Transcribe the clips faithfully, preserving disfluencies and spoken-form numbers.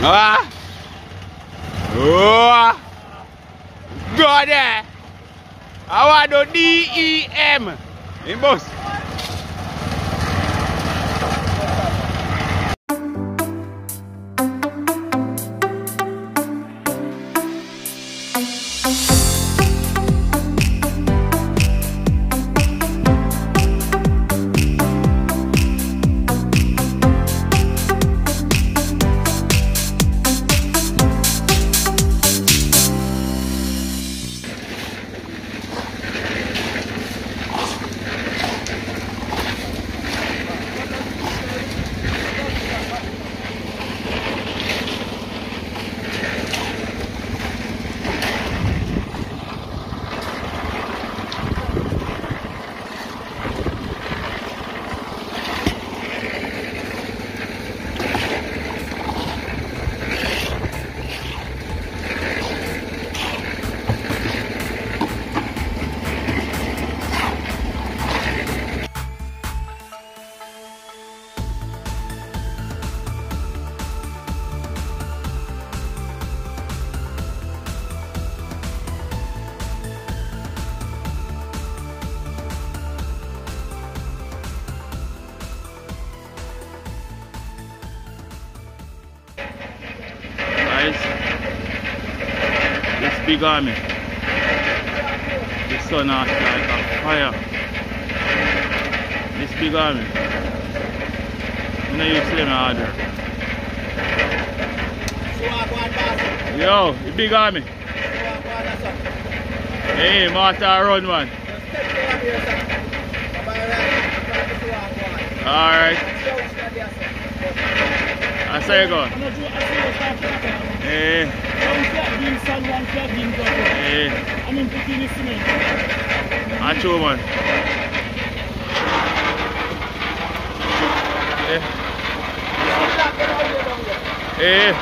Ah! Oh! Go there! I want the D E M! In boss! This big army, the sun out like a fire. This big army, you know you see them harder. Yo, the big army. Hey, Martha run man. Alright. I say go. Eh. Eh. Acho man. Eh. Eh.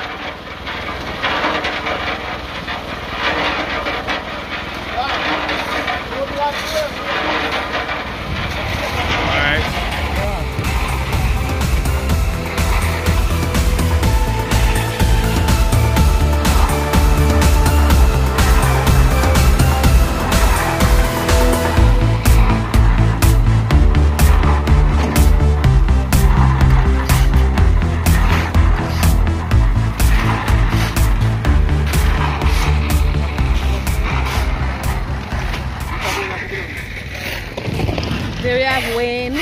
There we have Wayne.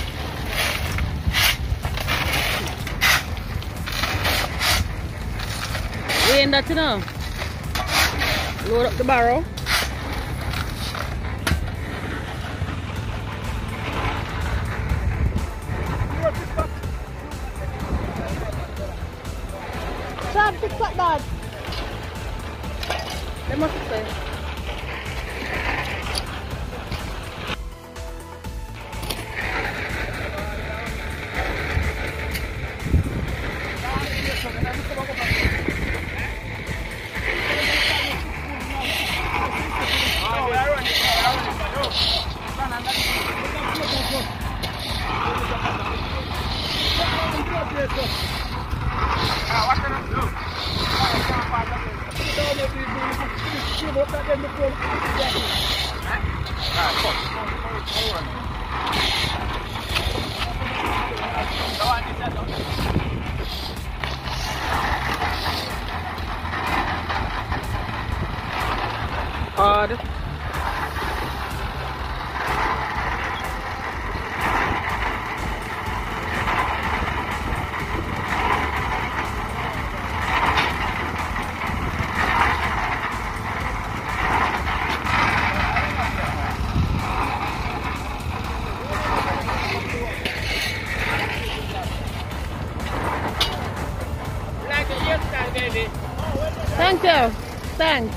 Wayne, that you know. Load up the barrel. Stop, fix that dog. They must say. Hard. Thank you. Thanks.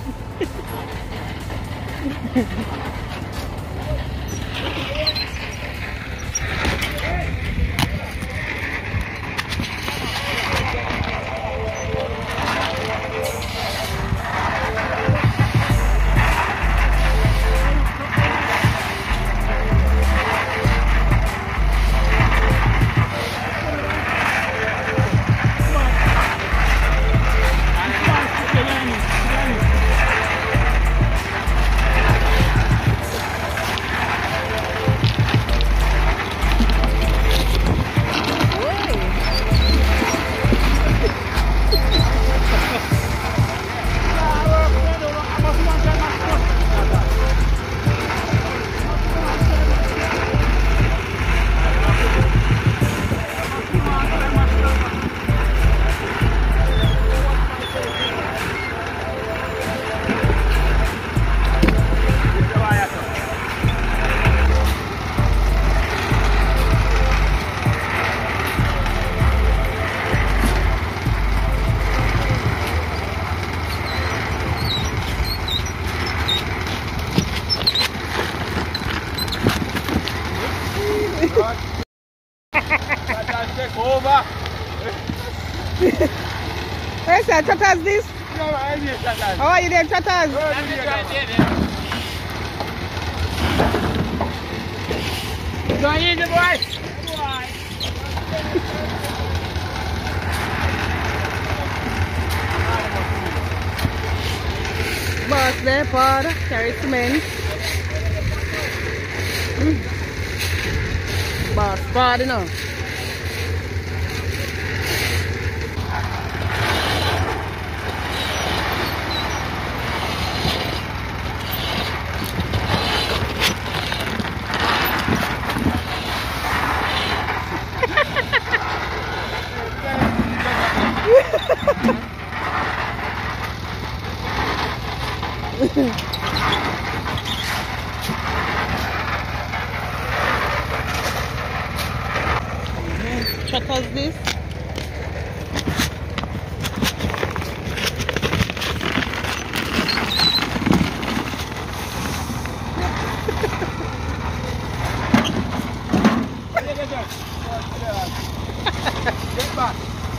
Where's that? Trotters this? No, I need that. How are you there, Trotters? Go in the boy. Boss there, Pod. Carry cement. Mm. Boss, Pod, you know. Trotters this? Get back.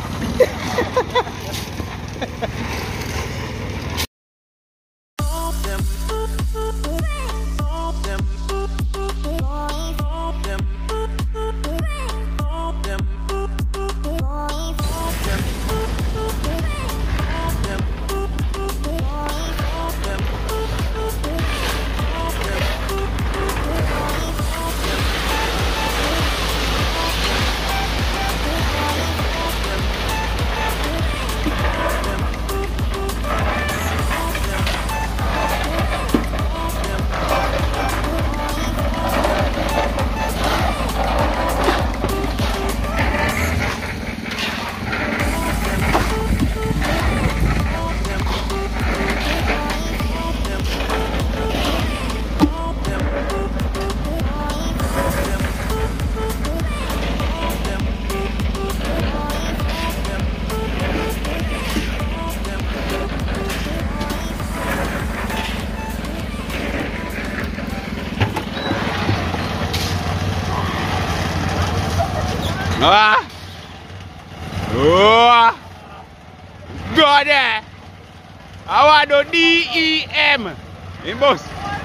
Ah! Oh! Go there! I want the D E M in boss.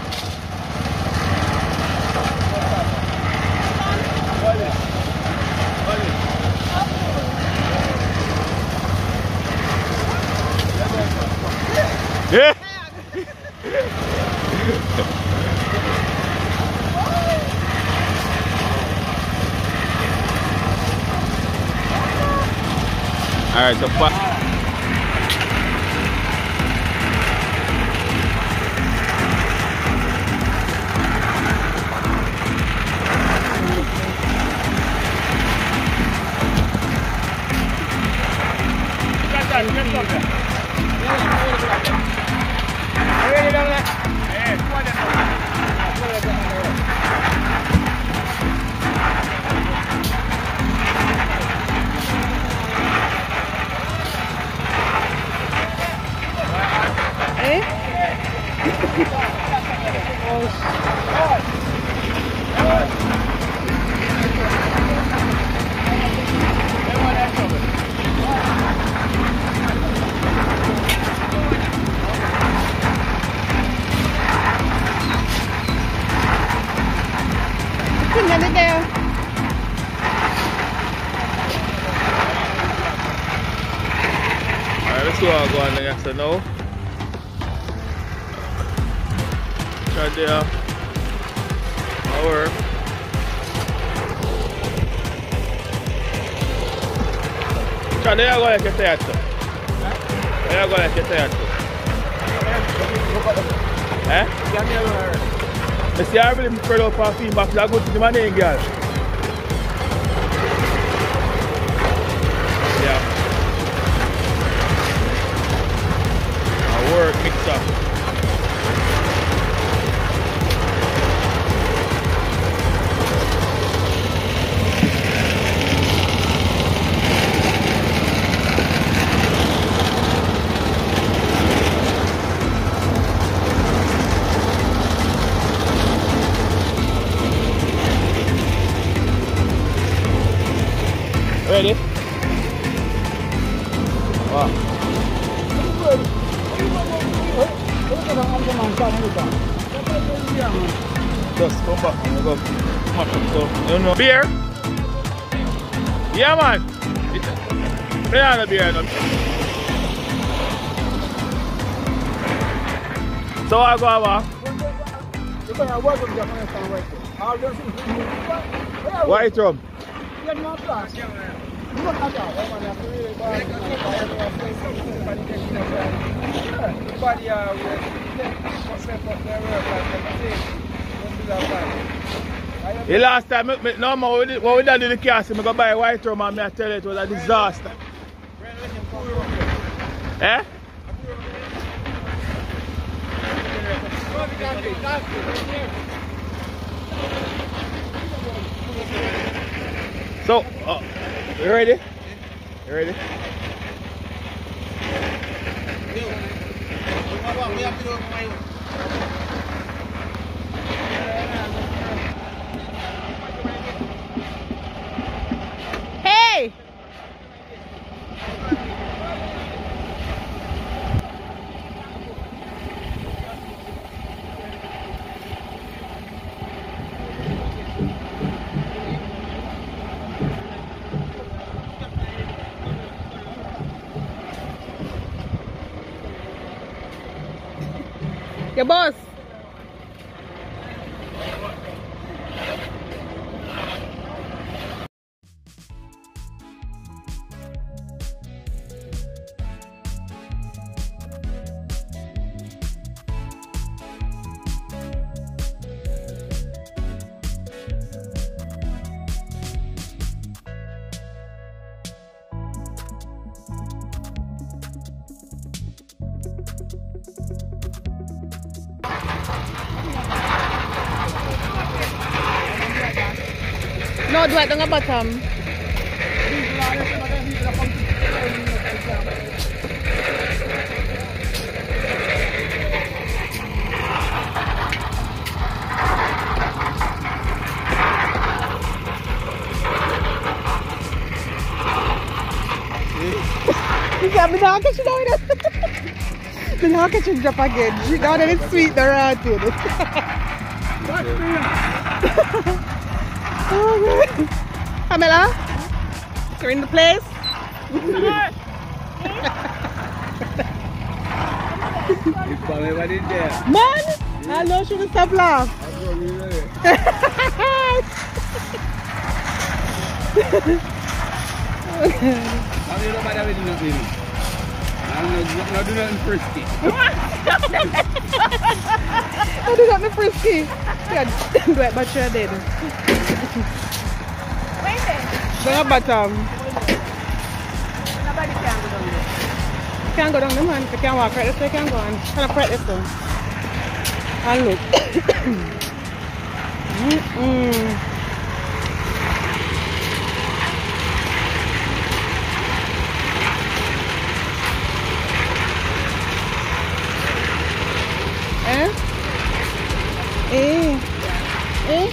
Yeah. All right, so fuck. Let's see what I'm going to get to now. Try there. Our Try there, I'm going to get there too. I'm going to get there too. Eh? I see I really spread out for feedback. I go to the money, girl. Yeah. Work mix up. Wow. Just come back and go. You know. Beer? Yeah, man. They are the beer. No? So I go over. White rum. The last time, me, me, no more, when we done in the castle, I go buy a white rum and I tell you it was a disaster. Eh? So, uh, you ready? You ready? Hey! Your boss. No, do it on the bottom. You can't be not catching down it. The not catching drop again. She down and it's sweet, the rat to it. Pamela, you're in the place. Man, I know she will stop laugh. I do nothing frisky. I do nothing frisky. Yeah, do it, but you're dead. Wait there. Don't bottom. Nobody can go down there. You can't go down the man. If you can't walk right this way, you can go on. Kind of press this one. And look. Mm-mm. Eh? Eh? Eh?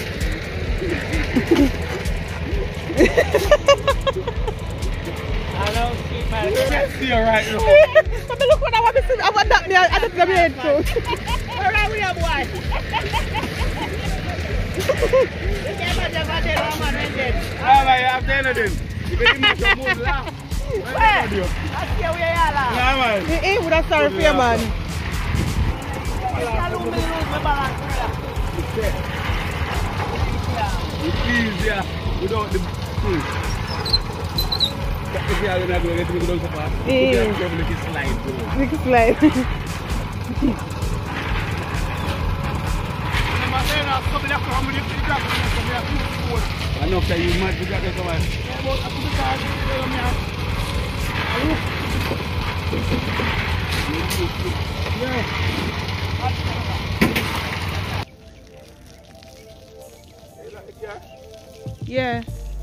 I don't see my see her right now. But look what I want to see. I want that me. I just got me head too. Where are we, boy? You can't imagine what they're on, man. Ah, I have done it. You can make your mood laugh. Where? That's here we are, la. Yeah, man. Eh, eh, would have sorry for you, man. It's easier without the food. If you are going to do it, you don't suffer. You have to make it slide. Make it slide. I know that you might be got that one. Yeah.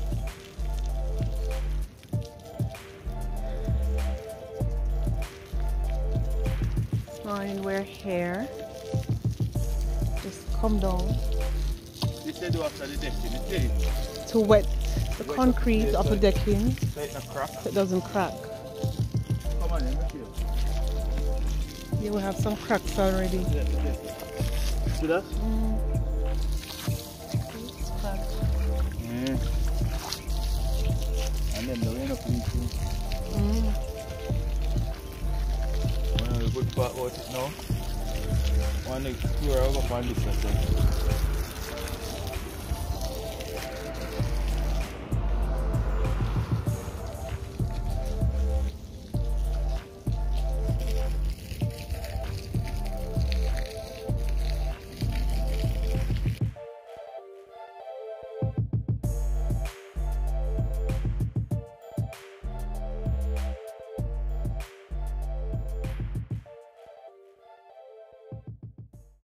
Morning, we're here. Just come down. They said do after the decking, the tape. To wet the concrete of the decking So it not crack. so it doesn't crack. one, let me show you. Here we have some cracks already. See that? Mm. It's cracked. Yeah. And then the rain up in too. Mm. One of the good part about it now. One next tour I'll go find this one.